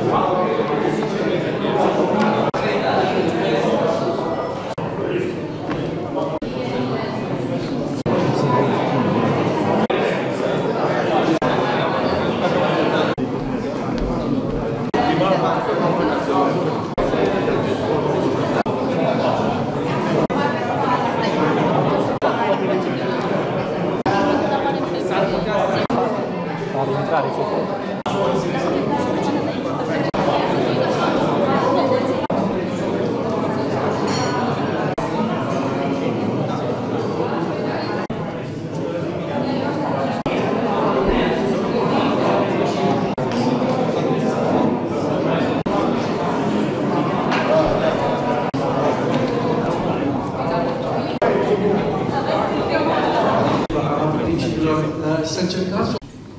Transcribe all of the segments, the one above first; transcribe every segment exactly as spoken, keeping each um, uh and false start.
Să încercați.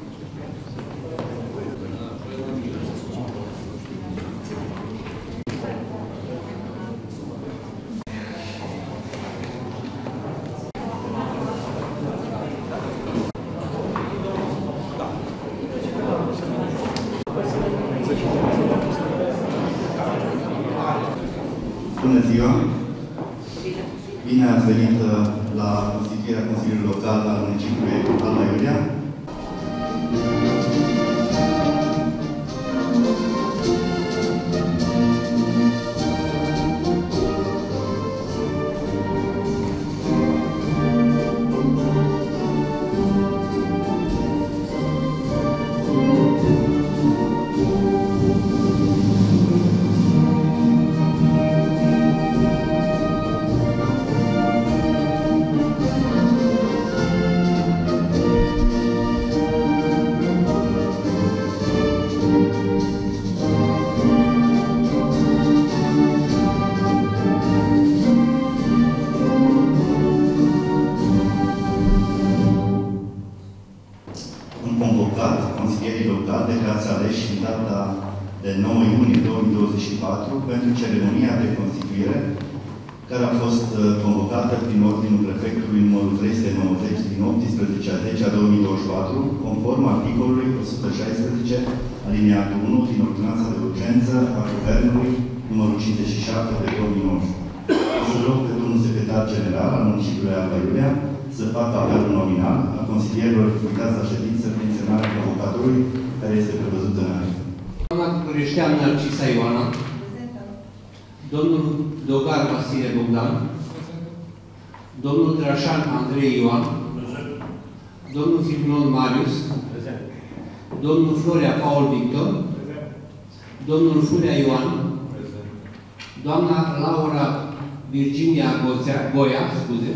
Bună ziua! Bine ați venit la constituirea Consiliului Local al municipiului Alba Iulia. Convocat, consilierii locali declarați aleși în data de nouă iunie două mii douăzeci și patru pentru ceremonia de constituire care a fost convocată prin ordinul prefectului numărul trei sute nouăzeci din optsprezece a zece a două mii douăzeci și patru, conform articolului o sută șaisprezece alineatul unu din ordonanța de urgență a Guvernului numărul cincizeci și șapte pe două mii nouăsprezece. Să rog pe domnul secretar general al municipiului Alba Iulia să facă apelul nominal a consilierilor invitați la ședință prin semnarea convocatorului care este prevăzut în act. Doamna Cureștean Narcisa Ioana. Domnul Dogar Vasile Bogdan. Domnul Drașan Andrei Ioan. Domnul Firmon Marius. Domnul Florea Paul Victor. Domnul Furea Ioan. Doamna Laura Virginia Goia, scuze.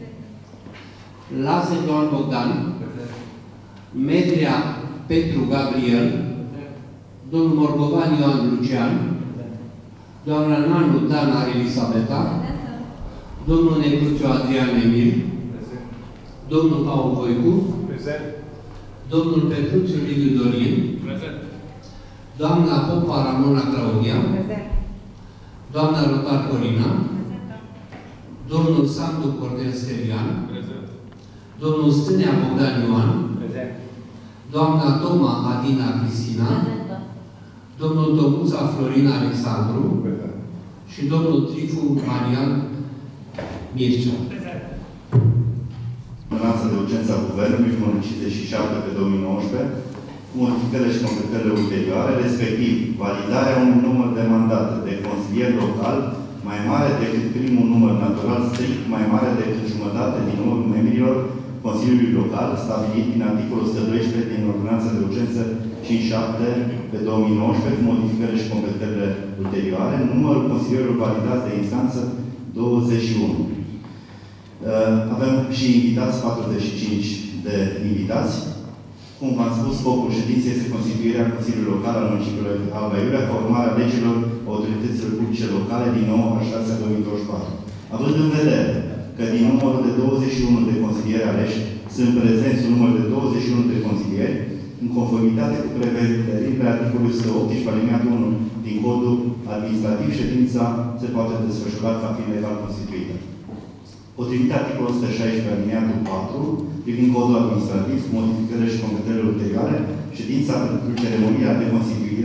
Laze Ioan Bogdan. Medrea Petru Gabriel. Domnul Morgovan Ioan Lucian. Doamna Nanu Dana Elisabeta. Domnul Necuțiu Adrian Emil. Domnul Paul Voicu. Domnul Petruțiu Liviu Dorin. Doamna Popa Ramona Claudia. Doamna Rotar Corina. Domnul Sandu Cortel Stelian. Domnul Stânea Bogdan Ioan. Doamna Toma Adina Cristina. Domnul Tomuța Florina Alexandru. Și domnul Trifu Marian Mircea. Ordonanța de urgență a Guvernului numărul cincizeci și șapte pe două mii nouăsprezece, cu modificările și completările ulterioare, respectiv validarea unui număr de mandate de consilier local mai mare decât primul număr natural strict, mai mare decât jumătate din numărul membrilor Consiliului Local, stabilit din articolul o sută doisprezece din Ordonanța de urgență cincizeci și șapte pe două mii nouăsprezece, cu modificările și completările ulterioare, numărul consilierilor validați de instanță douăzeci și unu. Avem și invitați, patruzeci și cinci de invitați. Cum v-am spus, scopul ședinței este constituirea Consiliului Local al municipiului Alba Iulia ca urmare a legilor autorităților publice locale din nouă a șasea două mii douăzeci și patru. Având în vedere că din numărul de douăzeci și unu de consilieri aleși sunt prezenți un număr de douăzeci și unu de consilieri, în conformitate cu prevederile articolului o sută optsprezece alineatul unu din Codul Administrativ, ședința se poate desfășura ca fiind legal constituită. Potrivit articolul o sută șaisprezece alineatul patru, privind Codul Administrativ, cu modificările și completările ulterioare, ședința pentru ceremonia de constituire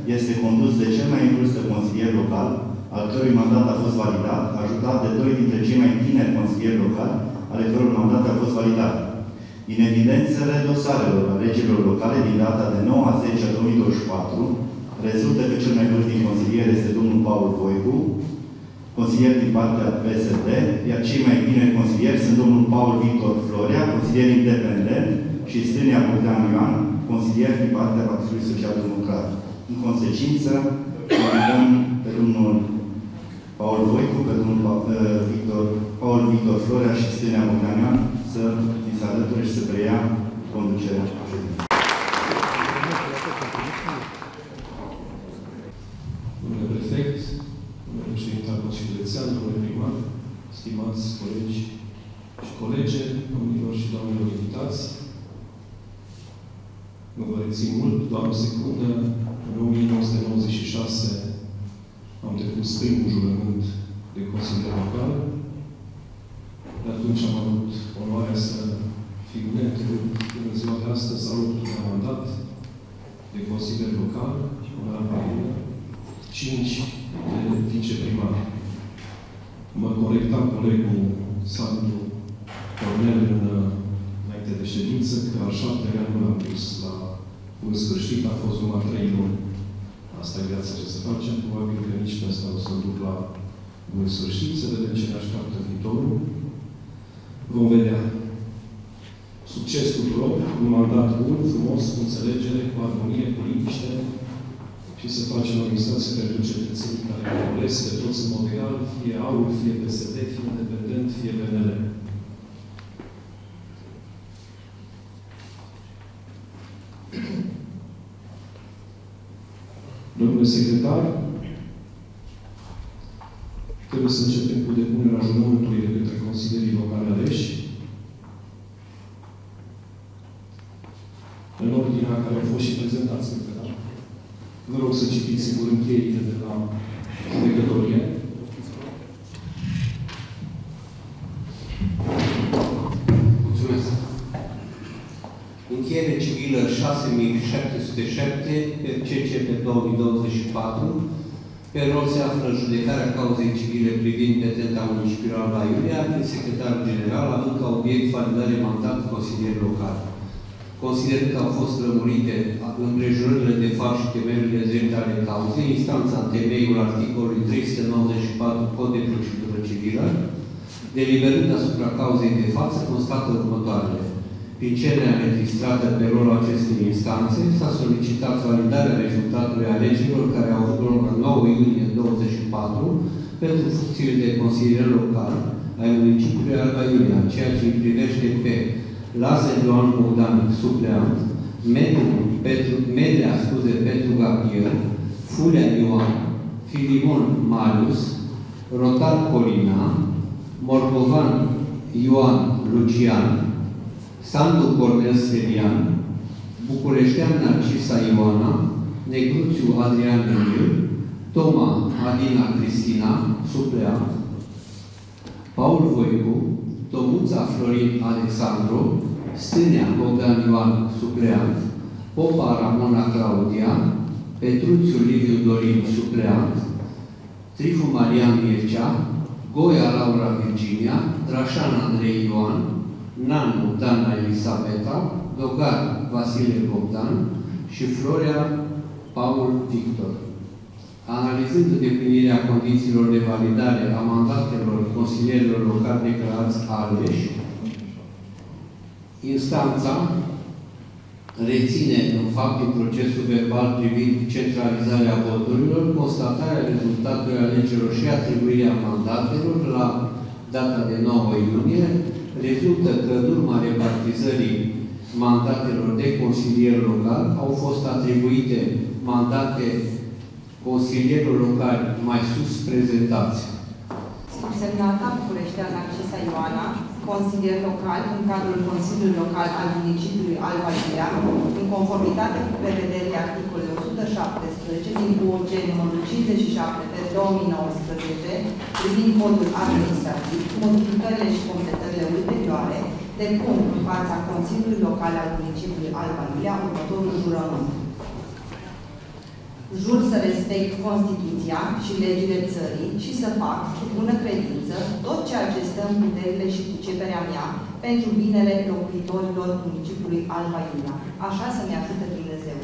este condus de cel mai în vârstă consilier local, al cărui mandat a fost validat, ajutat de doi dintre cei mai tineri consilieri locali, ale căror mandat a fost validat. Din evidențele dosarelor alegerilor locale din data de nouă a zece a două mii douăzeci și patru, rezultă că cel mai vârstnic consilier este domnul Paul Voicu, consilier din partea P S D, iar cei mai tineri consilieri sunt domnul Paul Victor Florea, consilier independent, și Stânia Bogdan Ioan, consilier din partea Partidului Social Democrat. În consecință, invităm pe domnul Paul Voicu, pe domnul Victor, Paul Victor Florea și Stânia Bogdan Ioan să ni se alăture și să preia conducerea ședinței. Domnule prefect, domnule președinte al Consiliului Județean, domnule primar, stimați colegi și colege, domnilor și doamnelor invitați, nu vă rețin mult, doar o secundă. În o mie nouă sute nouăzeci și șase am depus primul jurământ de consilier local. De atunci am avut onoarea să fiu neîntrerupt până ziua de astăzi, am avut un mandat de consilier local, cinci de viceprimar. Mă corecta colegul Sandu Cornel în înainte de ședință, că al șaptelea an nu l-am dus la un sfârșit, a fost numai trei luni. Asta e viața ce să facem. Probabil că nici pe asta o să duc la un sfârșit, să vedem ce ne așteaptă viitorul. Vom vedea. Succes tuturor, un mandat bun, frumos, cu înțelegere, cu armonie, cu liniște și să facem o administrație pentru cetățenii care au ales pe toți în mod egal, fie A U R, fie P S D, fie independent, fie P N L. Domnule secretar, trebuie să începem cu depunerea jurământului de către consilierii locali aleși, în ordinea care au fost și prezentați, cred că da. Vă rog să citiți sigur încheierile de la judecătorie. Mulțumesc. Încheiere civilă șase mii șapte sute șapte pe C C P două mii douăzeci și patru. Pe rol se află judecarea cauzei civile privind petenta municipiului Alba Iulia, prin secretarul general, având ca obiect validare mandat consilier local. Considerând că au fost lămurite împrejurările de fapt și temerile drept ale cauzei, instanța în temeiul articolului trei sute nouăzeci și patru Cod de procedură civilă, deliberând asupra cauzei de față, constată următoarele. Prin cererea înregistrată pe rolul acestei instanțe, s-a solicitat validarea rezultatului alegerilor care au avut loc la nouă iunie douăzeci și patru pentru funcțiile de consilier local ai municipiului Alba Iulia, ceea ce îi privește pe Lazar Ioan Bogdan, supleant, Medrea, scuze, Petru Gabriel, Fulea Ioan, Filimon Marius, Rotar Colina, Morgovan Ioan Lucian, Sandu Cornel Stelian, Bucureștean Narcisa Ioana, Negruțiu Adrian Emil, Toma Adina Cristina, supleant, Paul Voicu, Tomuța Florin Alexandru, Stânia Bogdan Ioan, supleant, Popa Ramona Claudia, Petruțiu Liviu Dorin, supleant, Trifu Marian Mircea, Goia Laura Virginia, Drașan Andrei Ioan, Nanu Dana Elisabeta, Dogar Vasile Bogdan și Florea Paul Victor. Analizând îndeplinirea condițiilor de validare a mandatelor consilierilor locali declarați aleși, instanța reține în fapt în procesul verbal privind centralizarea voturilor, constatarea rezultatului alegerilor și atribuirea mandatelor la data de nouă iunie, rezultă că în urma repartizării mandatelor de consilier local au fost atribuite mandate consilierilor locali mai sus prezentați. Semnata Bucureștean Narcisa Ioana, consilier local în cadrul Consiliului Local al municipiului Alba Iulia, în conformitate cu prevederile articolului o sută șaptesprezece din U O G numărul cincizeci și șapte pe două mii nouăsprezece, privind codul administrativ, modificările și completările ulterioare, depun în fața Consiliului Local al municipiului Alba Iulia următorul jurământ. Jur să respect Constituția și legile țării și să fac cu bună credință tot ceea ce stă în puterile și priceperea mea pentru binele locuitorilor municipiului Alba Iulia. Așa să-mi ajute Dumnezeu.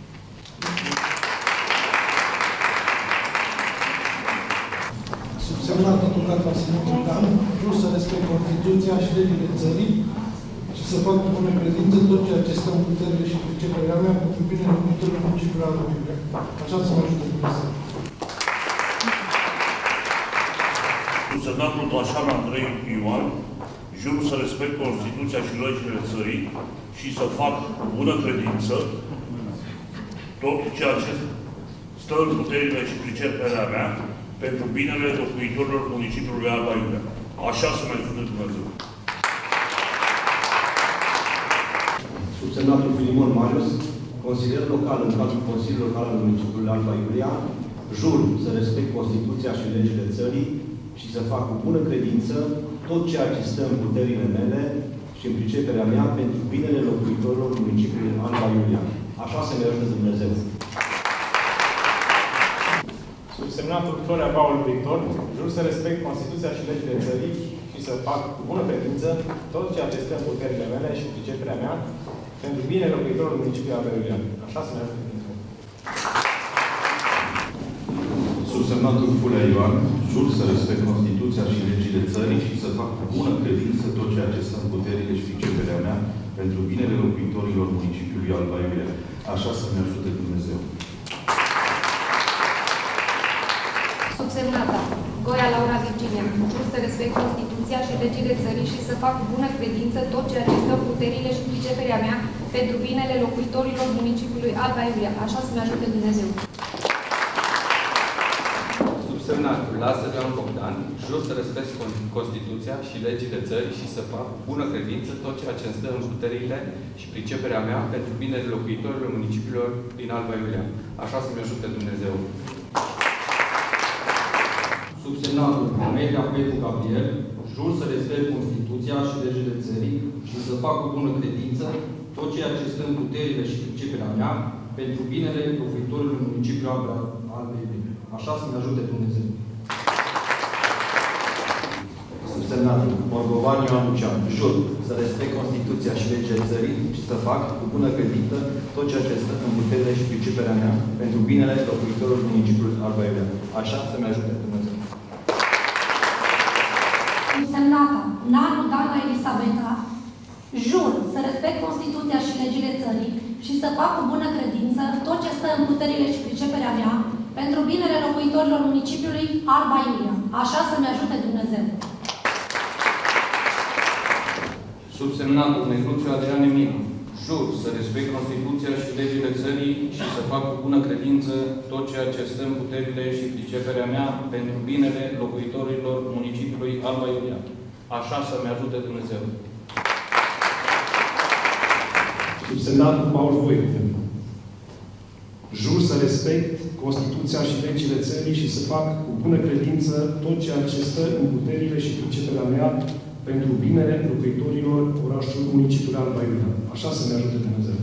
Subsemnat avocat Vasile Bogdan, jur să respect Constituția și legile țării și să fac cu bună credință tot ceea ce stă în puterile și priceperea mea pentru binele locuitorilor municipiului Alba Iulia. Așa să mă ajute Dumnezeu. Subsemnatul Tlașan Andrei Ioan, jur să respect Constituția și legile țării și să fac cu bună credință tot ceea ce stă în puterile și priceperea mea pentru binele locuitorilor municipiului Alba Iulia. Așa să mă ajute Dumnezeu. Subsemnatul Filimon Marius, consilier local în cadrul Consiliului Local al municipiului Alba Iulia, jur să respect Constituția și legile țării și să fac cu bună credință tot ceea ce stă în puterile mele și în priceperea mea pentru binele locuitorilor municipiului Alba Iulia. Așa să ne ajute Dumnezeu. Subsemnatul Florea Paul Victor, jur să respect Constituția și legile țării și să fac cu bună credință tot ceea ce stă în puterile mele și priceperea mea pentru binele locuitorilor municipiului Alba Iulia. Așa să ne ajute Dumnezeu. Subsemnatul Fulea Ioan, jur să respect Constituția și legile țării și să fac cu bună credință tot ceea ce stă în puterile și priceperea mea pentru binele locuitorilor municipiului Alba Iulia. Așa să-mi ajute Dumnezeu. Subsemnata Goia Laura Virginia, jur să respect Constituția și legile țării și să fac cu bună credință tot ceea ce stă în puterile și priceperea mea pentru binele locuitorilor municipiului Alba Iulia. Așa să-mi ajute Dumnezeu. Subsemnatul Lazar Ioan Bogdan, jur să respect Constituția și legile țării și să fac cu bună credință tot ceea ce îmi stă în puterile și priceperea mea pentru binele locuitorilor municipiilor din Alba Iulia. Așa să-mi ajute Dumnezeu. Subsemnatul Amelia Petru Gabriel, jur să respect Constituția și legile țării și să fac cu bună credință tot ceea ce stă în puterile și priceperea mea pentru binele locuitorilor municipiului Alba Iulia. Așa să-mi ajute Dumnezeu. Subsemnatul Morgovan Ioan Lucian, jur să respect Constituția și legile țării și să fac cu bună credință tot ceea ce stă în puterile și priceperea mea pentru binele locuitorilor municipiului Alba Iulia. Așa să-mi ajute Dumnezeu. Subsemnata Nanu Dana Elisabeta, jur să respect Constituția și legile țării și să fac cu bună credință tot ce stă în puterile și priceperea mea pentru binele locuitorilor municipiului Alba Iulia. Așa să-mi ajute Dumnezeu. Subsemnatul Negruțiu Adrian Emilu, jur să respect Constituția și legile țării și să fac cu bună credință tot ceea ce stă în puterile și priceperea mea pentru binele locuitorilor municipiului Alba Iulia. Așa să-mi ajute Dumnezeu. Subsemnatul Paul Voicu, jur să respect Constituția și legile țării și să fac cu bună credință tot ceea ce stă în puterile și priceperea mea pentru binele locuitorilor orașului municipiului Alba Iulia. Așa să ne ajute Dumnezeu.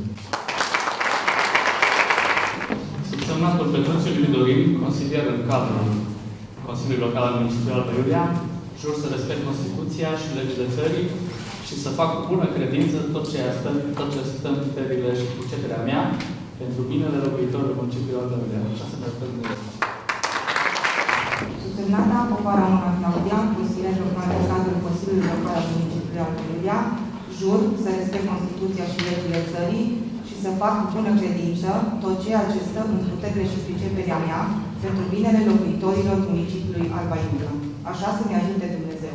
Subsemnatul Petruțiu Dorin, consilier în cadrul Consiliului Local al municipiului Alba Iulia, jur să respect Constituția și legile țării și să fac cu bună credință tot ce stă, tot ce stă în puterile și priceperea mea pentru binele locuitorilor municipiului Alba Iulia. Așa să ne ajute Dumnezeu. Subsemnata Povara Mona Claudian, consilier local în cadrul Consiliului Local al municipiului Alba Iulia, jur să respect Constituția și legile țării și să fac cu bună credință tot ceea ce stă în puterile și priceperea mea pentru binele locuitorilor municipiului Alba Iulia. Așa să-mi ajute Dumnezeu.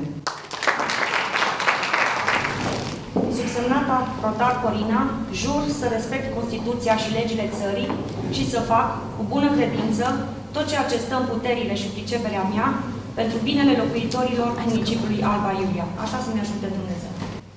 Subsemnata Rotar Corina, jur să respect Constituția și legile țării și să fac cu bună credință tot ceea ce stă în puterile și priceperea mea pentru binele locuitorilor municipiului Alba Iulia. Așa să ne ajute Dumnezeu.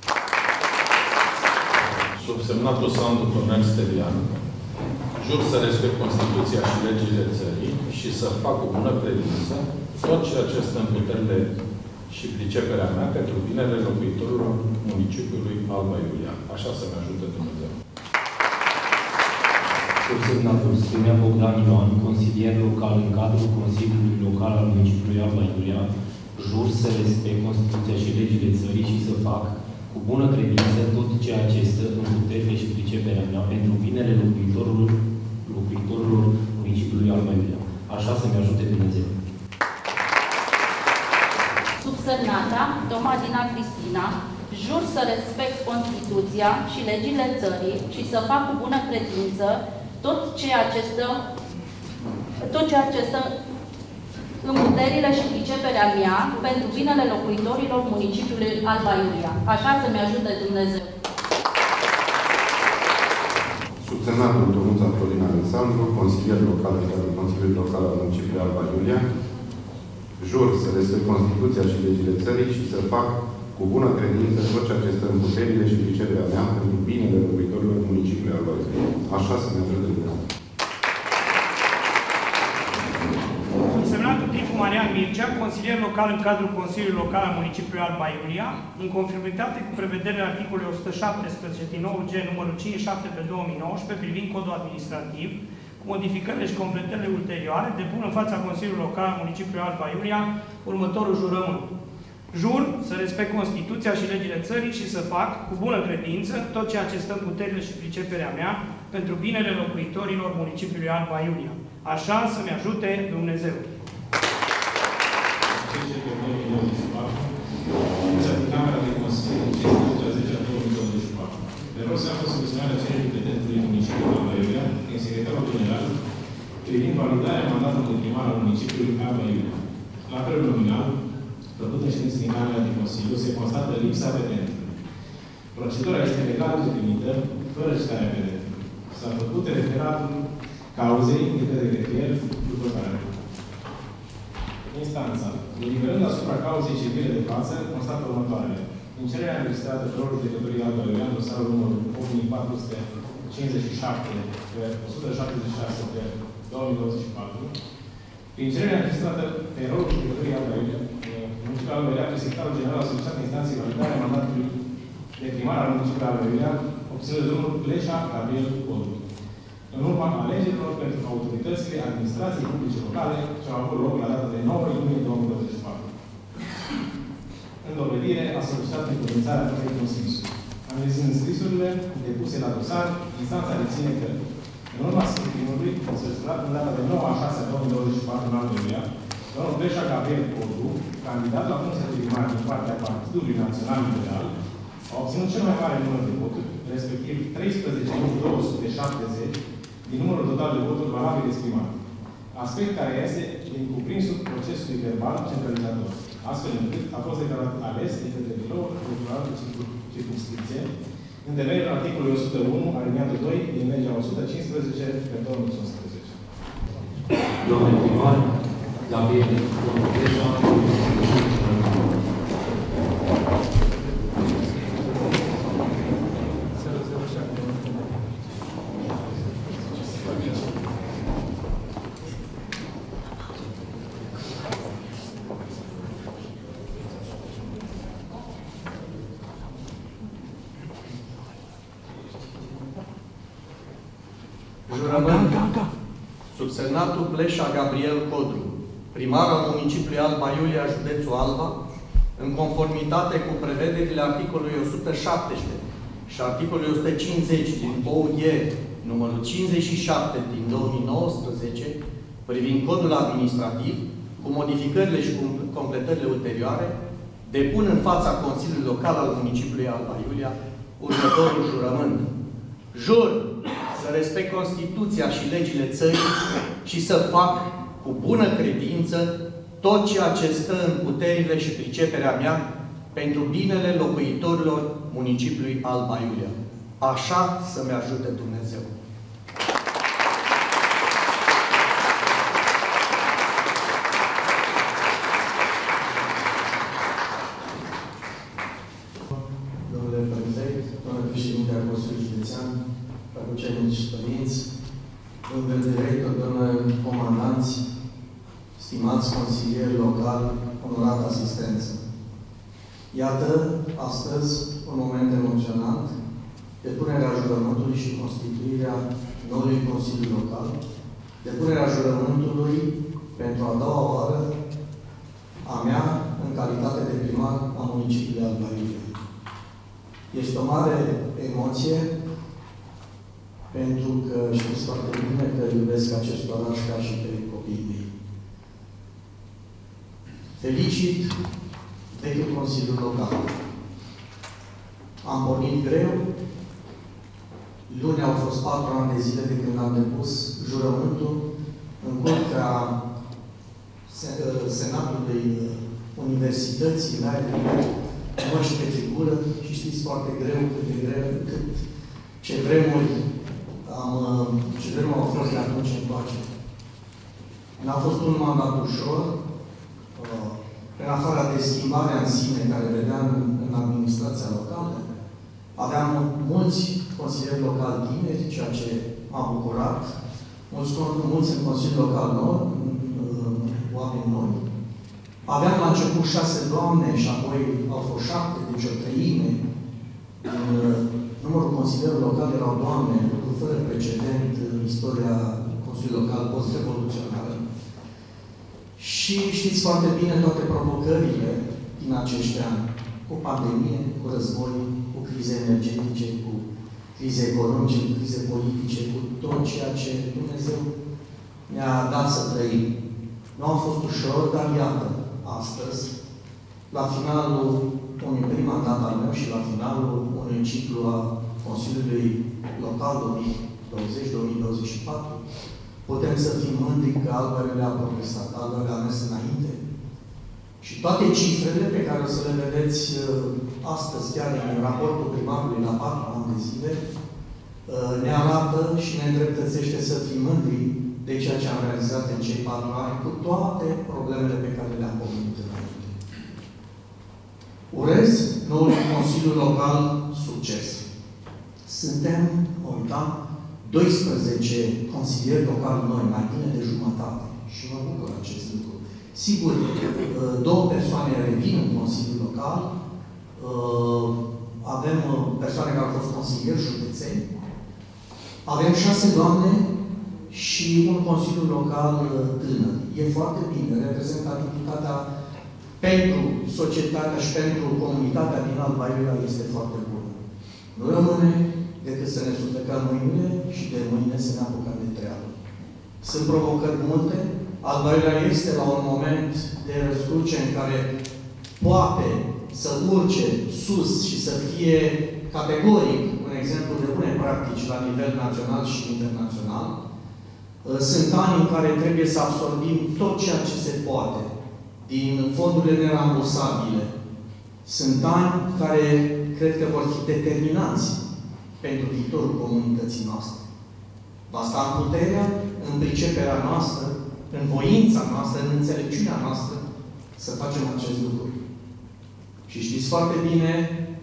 Subsemnatul Sandu Cornel Stelian, jur să respect Constituția și legile țării și să fac cu bună credință tot ceea ce stă în puterile și priceperea mea pentru binele locuitorilor municipiului Alba Iulia. Așa să ne ajute Dumnezeu. Subsemnatul Sfânea Bogdan Ioan, consilier local în cadrul Consiliului Local al Municipiului Alba Iulia, jur să respect Constituția și legile țării și să fac cu bună credință tot ceea ce stă în puterile și priceperea mea pentru binele locuitorilor, locuitorilor Municipiului Alba Iulia. Așa să-mi ajute Dumnezeu. Subsemnata Tomadina Cristina, jur să respect Constituția și legile țării și să fac cu bună credință tot ceea ce stă, tot ceea ce stă în puterile și priceperea mea pentru binele locuitorilor Municipiului Alba Iulia. Așa să-mi ajute Dumnezeu. Subsemnatul Tomuța Florina Alexandru, consilier local în cadrul Consiliului Local al Municipiului Alba Iulia, jur să respect Constituția și legile țării și să fac cu bună credință tot ceea ce stă în puterile și priceperea mea pentru binele locuitorilor Municipiului Alba Iulia. Așa să-mi ajute Dumnezeu. Subsemnatul Ticu Marian Mircea, consilier local în cadrul Consiliului Local al Municipiului Alba Iulia, în conformitate cu prevederile articolului o sută șaptesprezece din nou G numărul cincizeci și șapte pe două mii nouăsprezece privind codul administrativ, cu modificările și completările ulterioare, depun în fața Consiliului Local al Municipiului Alba Iulia următorul jurământ. Jur să respect Constituția și legile țării și să fac, cu bună credință, tot ceea ce stă în puterile și priceperea mea pentru binele locuitorilor Municipiului Alba Iulia. Așa să-mi ajute Dumnezeu. Camera de Consiliu cincizeci a zecea două mii douăzeci și patru. De rog să a fost soluționarea cererii petentului Municipiului Alba Iulia, prin secretarul general, privind validarea mandatului primar al Municipiului Alba Iulia. La apelul nominal, făcut în ședință din Camera de Consiliu, se constată lipsa petentului. Procedura este legală de primită, fără citarea petentului. S-a făcut referatul cauzei de către grefier, după care instanța, deliberând asupra cauzei civile de față, constată următoarele. În cererea înregistrată pe rolul judecătorii Alba Iulia, dosarul numărul opt mii patru sute cincizeci și șapte pe o sută șaptezeci și șase pe două mii douăzeci și patru, prin cererea înregistrată pe rolul judecătorii Alba Iulia, Municipiul Alba Iulia, secretarul general a solicitat instanței validarea mandatului de primar al Municipiului Alba Iulia, obținut de domnul Pleșa Gabriel Codru, în urma alegerilor pentru autoritățile administrației publice locale ce au avut loc la data de nouă iunie două mii douăzeci și patru. În dovedire, a solicitat încuvințarea toate conscrisul. Analizând scrisurile depuse la dosar, instanța reține că, în urma scrutinului, solicitat în data de nouă a șasea două mii douăzeci și patru în Alba Iulia, domnul Pleșa Gabriel Codru, candidat la funcția de primar din partea Partidului Național Liberal, a obținut cel mai mare număr de voturi, respectiv treisprezece mii două sute șaptezeci, din numărul total de voturi valabile exprimate. Aspect care este din cuprinsul procesului verbal centralizator, astfel încât a fost declarat ales de către biroul electoral de circumscripție, în temeiul articolului o sută unu, aliniatul doi, din legea o sută cincisprezece pe două mii cincisprezece. Domnule primar, Gabriel, domnul Pleșa, Jurământ. Subsemnatul Pleșa Gabriel Codru, primar al Municipiului Alba Iulia, județul Alba, în conformitate cu prevederile articolului o sută șaptesprezece și articolului o sută cincizeci din O U G numărul cincizeci și șapte din două mii nouăsprezece, privind codul administrativ, cu modificările și cu completările ulterioare, depun în fața Consiliului Local al Municipiului Alba Iulia următorul jurământ. Jur să respect Constituția și legile țării și să fac cu bună credință tot ceea ce stă în puterile și priceperea mea pentru binele locuitorilor Municipiului Alba Iulia. Așa să-mi ajute Dumnezeu. Domnule prefect, domnule președinte al Consiliului Județean, facultenici și părinți, domnule director, domnule comandanți, stimați consilieri locali, onorat asistență. Iată, astăzi, un moment emoționant, depunerea jurământului și constituirea noului Consiliu Local, depunerea jurământului pentru a doua oară a mea în calitate de primar a municipiului Alba Iulia. Este o mare emoție pentru că știți foarte bine că iubesc acest oraș ca și pe copiii mei. Felicit vechiul Consiliu Local. Am pornit greu. Luni au fost patru ani de zile de când am depus jurământul în curtea Senatului Universității, la măști pe figură și știți foarte greu cât de greu, cât ce vremuri am, ce vremuri au fost de atunci încoace. N-a fost un mandat ușor, în afara de schimbarea în sine care vedeam în administrația locală. Aveam mulți consilieri locali tineri, ceea ce m-a bucurat, mulți, mulți în Consiliul Local nou, oameni noi. Aveam la început șase doamne și apoi au fost șapte, deci o treime. În numărul consilierilor locali erau doamne, lucru fără precedent în istoria Consiliului Local post-revoluționară. Și știți foarte bine toate provocările din acești ani, cu pandemie, cu război, cu crize energetice, cu crize economice, cu crize politice, cu tot ceea ce Dumnezeu ne-a dat să trăim. Nu a fost ușor, dar iată, astăzi, la finalul unui prim mandat al meu și la finalul unui ciclu a Consiliului Local două mii douăzeci două mii douăzeci și patru, putem să fim mândri că Alba Iulia a progresat, Alba Iulia a mers înainte. Și toate cifrele pe care o să le vedeți astăzi, chiar în raportul primarului la patru ani de zile, ne arată și ne îndreptățește să fim mândri de ceea ce am realizat în cei patru ani, cu toate problemele pe care le-am pomenit înainte. Urez noul Consiliu Local succes. Suntem, mă uitam, doisprezece consilieri locali noi, mai bine de jumătate. Și mă bucur acest lucru. Sigur, două persoane revin în Consiliul Local. Avem persoane care au fost consilieri județeni. Avem șase doamne și un Consiliu Local tânăr. E foarte bine. Reprezentativitatea pentru societatea și pentru comunitatea din Alba Iulia este foarte bună. Nu rămâne decât să ne suflecăm mâinile și de mâine să ne apucăm de treabă. Sunt provocări multe. Alba Iulia este la un moment de răscruce în care poate să urce sus și să fie categoric un exemplu de bune practici la nivel național și internațional. Sunt ani în care trebuie să absorbim tot ceea ce se poate din fondurile nerambursabile. Sunt ani care cred că vor fi determinanți pentru viitorul comunității noastre. Va sta în puterea, în priceperea noastră, în voința noastră, în înțelepciunea noastră, să facem acest lucru. Și știți foarte bine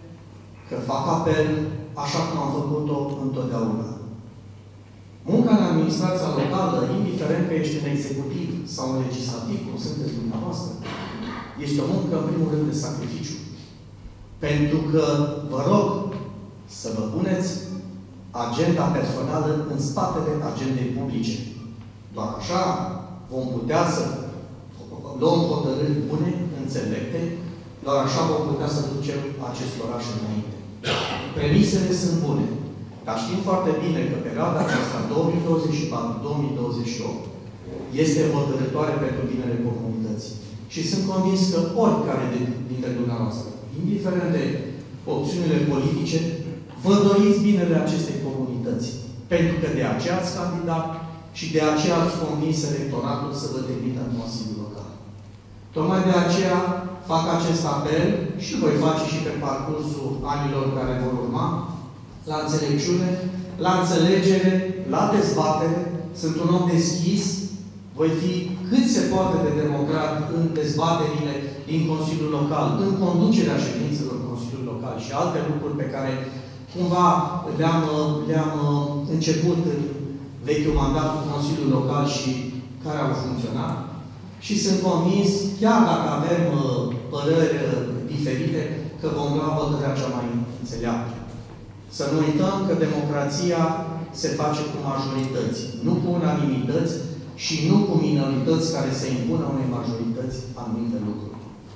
că fac apel, așa cum am făcut-o întotdeauna. Munca în administrația locală, indiferent că ești în executiv sau în legislativ, cum sunteți dumneavoastră, este o muncă, în primul rând, de sacrificiu. Pentru că, vă rog, să vă puneți agenda personală în spatele agendei publice. Doar așa vom putea să luăm hotărâri bune, înțelepte, doar așa vom putea să ducem acest oraș înainte. Premisele sunt bune, dar știm foarte bine că perioada aceasta, două mii douăzeci și patru două mii douăzeci și opt, este hotărătoare pentru binele comunității. Și sunt convins că oricare dintre dumneavoastră, indiferent de opțiunile politice, vă doriți binele acestei comunități. Pentru că de aceea ați candidat și de aceea ați convins electoratul să vă trimită în Consiliul Local. Tocmai de aceea fac acest apel și îl voi face și pe parcursul anilor care vor urma, la înțelepciune, la înțelegere, la dezbatere. Sunt un om deschis, voi fi cât se poate de democrat în dezbaterile din Consiliul Local, în conducerea ședințelor Consiliului Local și alte lucruri pe care cumva le-am le-am început în vechiul mandat cu Consiliul Local și care au funcționat. Și sunt convins, chiar dacă avem păreri diferite, că vom lua hotărârea cea mai înțeleaptă. Să nu uităm că democrația se face cu majorități, nu cu unanimități și nu cu minorități care să impună unei majorități anumite lucruri.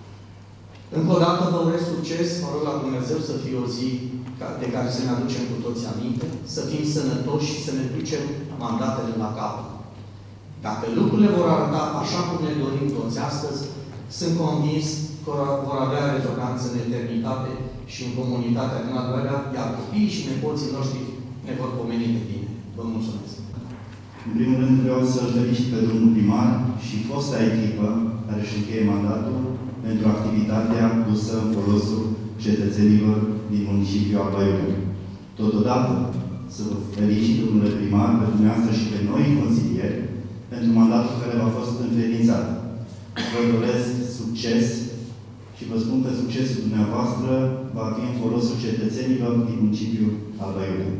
Încă o dată vă urez succes, mă rog la Dumnezeu să fie o zi de care să ne aducem cu toții aminte, să fim sănătoși și să ne ducem mandatele la capăt. Dacă lucrurile vor arăta așa cum ne dorim toți astăzi, sunt convins că vor avea rezonanță în eternitate și în comunitatea din al doilea, iar copiii și nepoții noștri ne vor pomeni de bine. Vă mulțumesc! În primul rând vreau să-l felicit pe domnul primar și fosta echipă care își încheie mandatul pentru activitatea pusă în folosul cetățenilor din municipiul Alba Iulia. Totodată, să vă felicit, domnule primar, pe dumneavoastră și pe noi consilieri, pentru mandatul care v-a fost încredințat. Vă doresc succes și vă spun că succesul dumneavoastră va fi în folosul cetățenilor din municipiul Alba Iulia.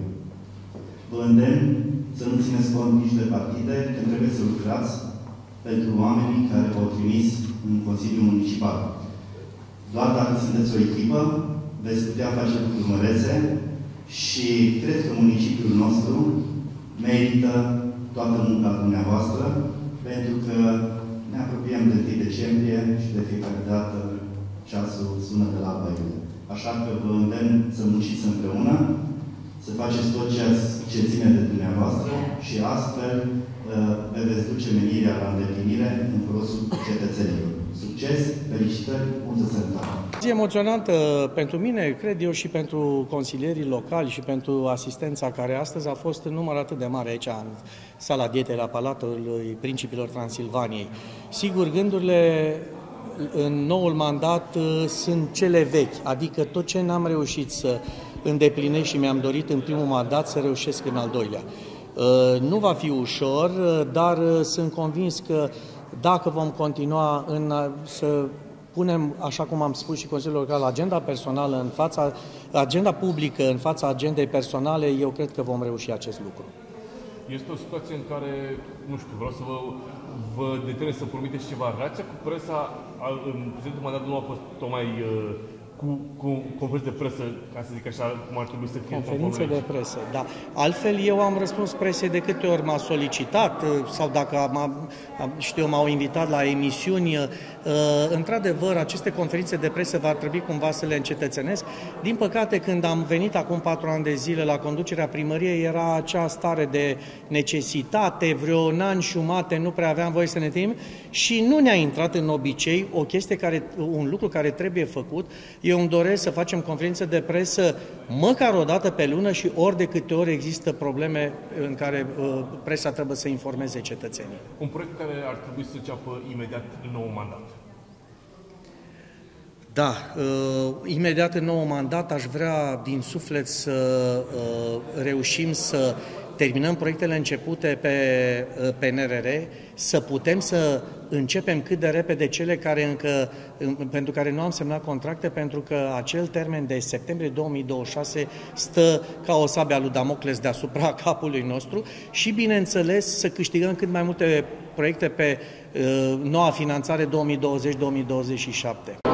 Vă îndemn să nu țineți cont nici de partide, când trebuie să lucrați pentru oamenii care v-au trimis în Consiliul Municipal. Doar dacă sunteți o echipă, veți putea face lucruri mărețe și cred că municipiul nostru merită toată munca dumneavoastră, pentru că ne apropiem de întâi decembrie și de fiecare dată ceasul sună de la Alba Iulia. Așa că vă îndemn să munciți împreună, să faceți tot ceea ce ține de dumneavoastră și astfel vă veți duce menirea la îndeplinire în folosul cetățenilor. Succes, felicitări, multă sănătate! Zi emoționantă pentru mine, cred eu, și pentru consilierii locali și pentru asistența care astăzi a fost în număr atât de mare aici, în sala dietei la Palatul Principilor Transilvaniei. Sigur, gândurile în noul mandat sunt cele vechi, adică tot ce n-am reușit să îndeplinesc și mi-am dorit în primul mandat să reușesc în al doilea. Nu va fi ușor, dar sunt convins că dacă vom continua în a, să punem, așa cum am spus și Consiliul Local, agenda personală în fața, agenda publică în fața agendei personale, eu cred că vom reuși acest lucru. Este o situație în care, nu știu, vreau să vă, vă determin să promiteți ceva. Relația cu presa în prezentul mandat nu a fost tocmai uh, cu, cu conferințe de presă, ca să zic așa, cum ar trebui să fie. Conferințe de presă, da. Altfel, eu am răspuns presei de câte ori m-a solicitat sau dacă știu, m-au invitat la emisiuni. Într-adevăr, aceste conferințe de presă va trebui cumva să le încetățenesc. Din păcate, când am venit acum patru ani de zile la conducerea primăriei, era acea stare de necesitate, vreo un an și jumate nu prea aveam voie să ne timp și nu ne-a intrat în obicei o chestie care, un lucru care trebuie făcut. Eu îmi doresc să facem conferințe de presă măcar o dată pe lună și ori de câte ori există probleme în care uh, presa trebuie să informeze cetățenii. Un proiect care ar trebui să înceapă imediat în nou mandat. Da, uh, imediat în nou mandat aș vrea din suflet să uh, reușim să terminăm proiectele începute pe P N R R, să putem să începem cât de repede cele care încă, pentru care nu am semnat contracte, pentru că acel termen de septembrie două mii douăzeci și șase stă ca o sabie a lui Damocles deasupra capului nostru și, bineînțeles, să câștigăm cât mai multe proiecte pe uh, noua finanțare două mii douăzeci două mii douăzeci și șapte.